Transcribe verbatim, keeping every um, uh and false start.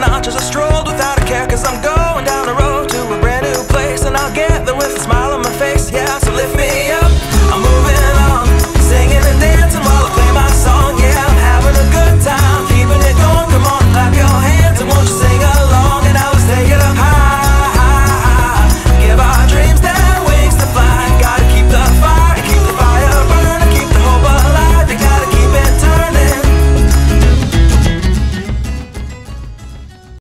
notch as I strolled without a care, cause I'm going down the road